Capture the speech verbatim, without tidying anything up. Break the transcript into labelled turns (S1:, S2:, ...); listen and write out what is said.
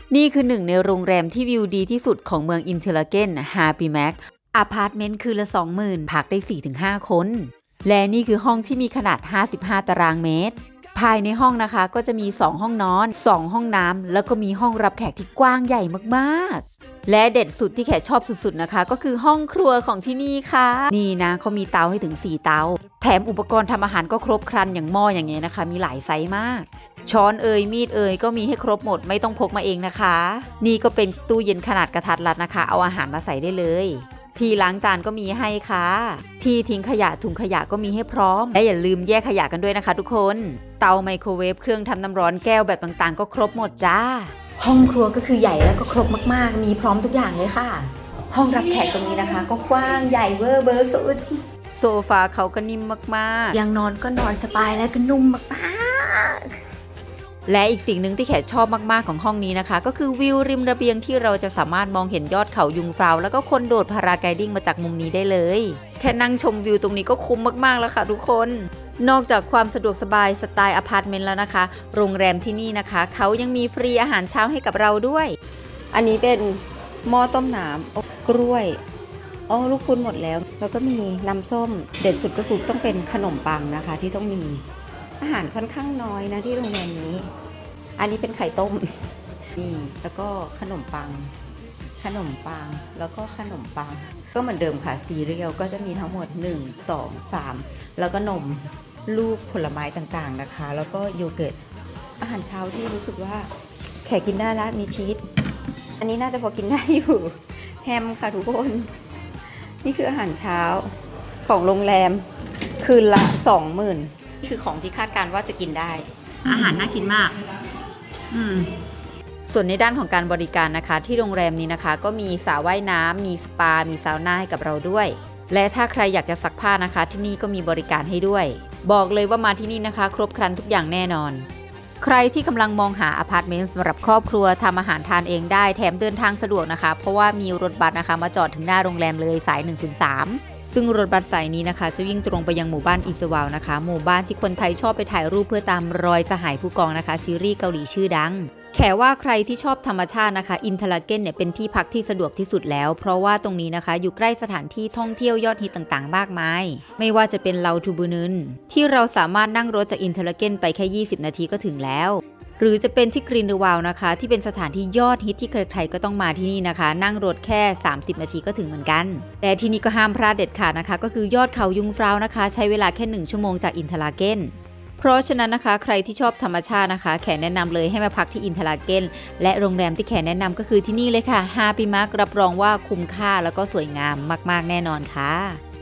S1: นี่คือหนึ่งในโรงแรมที่วิวดีที่สุดของเมืองอินเทอร์ลาเกน Happy Max อพาร์ตเมนต์คืนละ สองหมื่น พักได้ สี่ถึงห้า คน และนี่คือห้องที่มีขนาด ห้าสิบห้า ตารางเมตร ภายในห้องนะคะก็จะมี สอง ห้องนอน สอง ห้องน้ำแล้วก็มีห้องรับแขกที่กว้างใหญ่มากๆและเด็ดสุดที่แขกชอบสุดๆนะคะก็คือห้องครัวของที่นี่ค่ะนี่นะเขามีเตาให้ถึงสี่เตาแถมอุปกรณ์ทำอาหารก็ครบครันอย่างหม้ออย่างเงี้ยนะคะมีหลายไซส์มากช้อนเอ่ยมีดเอ่ยก็มีให้ครบหมดไม่ต้องพกมาเองนะคะนี่ก็เป็นตู้เย็นขนาดกระทัดรัดนะคะเอาอาหารมาใส่ได้เลยที่ล้างจานก็มีให้ค่ะที่ทิ้งขยะถุงขยะก็มีให้พร้อมและอย่าลืมแยกขยะกันด้วยนะคะทุกคนเตาไมโครเวฟเครื่องทำน้ำร้อนแก้วแบบต่างๆก็ครบหมดจ้าห้องครัวก็คือใหญ่แล้วก็ครบมากๆมีพร้อมทุกอย่างเลยค่ะห้องรับแขกตรงนี้นะคะก็กว้างใหญ่เวอร์เบอร์สุดโซฟาเขาก็นิ่มมากๆยังนอนก็นอนสบายและก็นุ่มมากๆและอีกสิ่งหนึ่งที่แขกชอบมากๆของห้องนี้นะคะก็คือวิวริมระเบียงที่เราจะสามารถมองเห็นยอดเขายุงฟราวแล้วก็คนโดดพาราไกดิ้งมาจากมุมนี้ได้เลยแค่นั่งชมวิวตรงนี้ก็คุ้มมากๆแล้วค่ะทุกคนนอกจากความสะดวกสบายสไตล์อพาร์ตเมนต์แล้วนะคะโรงแรมที่นี่นะคะเขายังมีฟรีอาหารเช้าให้กับเราด้วยอันนี้เป็นหม้อต้มน้ำกล้วยอ๋อลูกคุณหมดแล้วแล้วก็มีน้ำส้มเด็ดสุดก็คือต้องเป็นขนมปังนะคะที่ต้องมีอาหารค่อนข้างน้อยนะที่โรงแรมนี้อันนี้เป็นไข่ต้มนี่แล้วก็ขนมปังขนมปังแล้วก็ขนมปังก็เหมือนเดิมค่ะซีเรียลก็จะมีทั้งหมดหนึ่ง สอง สามแล้วก็นมลูกผลไม้ต่างๆนะคะแล้วก็โยเกิร์ตอาหารเช้าที่รู้สึกว่าแขกกินได้แล้วมีชีสอันนี้น่าจะพอกินได้อยู่แฮมค่ะทุกคนนี่คืออาหารเช้าของโรงแรมคืนละ สองหมื่น นี่คือของที่คาดการณ์ว่าจะกินได้อาหารน่ากินมากอืมส่วนในด้านของการบริการนะคะที่โรงแรมนี้นะคะก็มีสระว่ายน้ำมีสปามีซาวน่าให้กับเราด้วยและถ้าใครอยากจะซักผ้านะคะที่นี่ก็มีบริการให้ด้วยบอกเลยว่ามาที่นี่นะคะครบครันทุกอย่างแน่นอนใครที่กำลังมองหาอพาร์ตเมนต์สำหรับครอบครัวทำอาหารทานเองได้แถมเดินทางสะดวกนะคะเพราะว่ามีรถบัสนะคะมาจอดถึงหน้าโรงแรมเลยสายหนึ่งศูนย์สามซึ่งรถบัสสายนี้นะคะจะวิ่งตรงไปยังหมู่บ้านอิสวาลนะคะหมู่บ้านที่คนไทยชอบไปถ่ายรูปเพื่อตามรอยสหายผู้กองนะคะซีรีส์เกาหลีชื่อดังแขว่าใครที่ชอบธรรมชาตินะคะอินเทอร์ลาเกนเนี่ยเป็นที่พักที่สะดวกที่สุดแล้วเพราะว่าตรงนี้นะคะอยู่ใกล้สถานที่ท่องเที่ยวยอดฮิตต่างๆมากมายไม่ว่าจะเป็นเลาทูบูนึนที่เราสามารถนั่งรถจากอินเทอร์ลาเกนไปแค่ยี่สิบนาทีก็ถึงแล้วหรือจะเป็นที่กรีนเดอร์วาลนะคะที่เป็นสถานที่ยอดฮิตที่ใครๆก็ต้องมาที่นี่นะคะนั่งรถแค่สามสิบนาทีก็ถึงเหมือนกันแต่ที่นี่ก็ห้ามพลาดเด็ดขาดนะคะก็คือยอดเขายุงฟราวนะคะใช้เวลาแค่หนึ่งชั่วโมงจากอินเทอร์ลาเกนเพราะฉะนั้นนะคะใครที่ชอบธรรมชาตินะคะแขแนะนำเลยให้มาพักที่อินเทอร์ลาเกนและโรงแรมที่แขแนะนำก็คือที่นี่เลยค่ะ Happy Max รับรองว่าคุ้มค่าแล้วก็สวยงามมากๆแน่นอนค่ะ